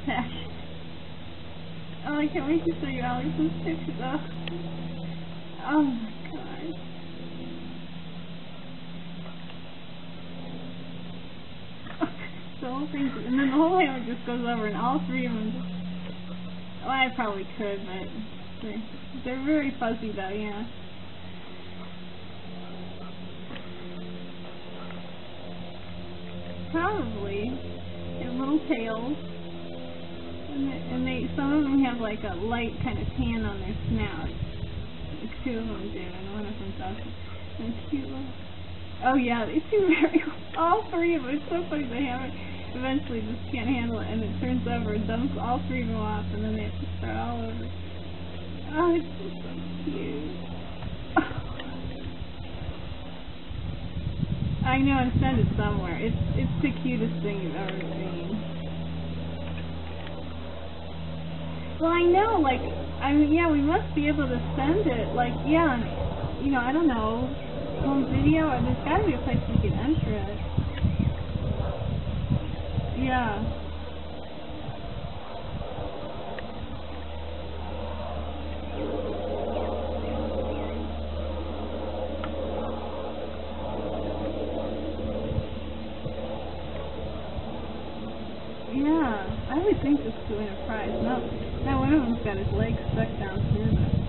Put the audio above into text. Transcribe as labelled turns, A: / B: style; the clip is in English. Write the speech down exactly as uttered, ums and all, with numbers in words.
A: heck. Oh, I can't wait to show you Alex's pictures. Oh, oh my god. The whole thing, and then the whole hammer just goes over, and all three of them just, well, I probably could, but they're, they're very fuzzy though, yeah. Probably. They have little tails. And they, and they, some of them have like a light kind of tan on their snout. Like two of them do, and one of them doesn't. And it's cute little... Oh yeah, they do very... All three of them. It's so funny, the hammer eventually just can't handle it, and it turns over and dumps all three of them off, and then they have to start all over. Oh, it's just so cute. I know, and send it somewhere. It's it's the cutest thing you've ever seen. Well, I know, like, I mean, yeah, we must be able to send it, like, yeah, and, you know, I don't know, home video, or there's got to be a place we can enter it. Yeah. Yeah, I would think this to win a prize. No, now one of them's got his leg stuck down through this.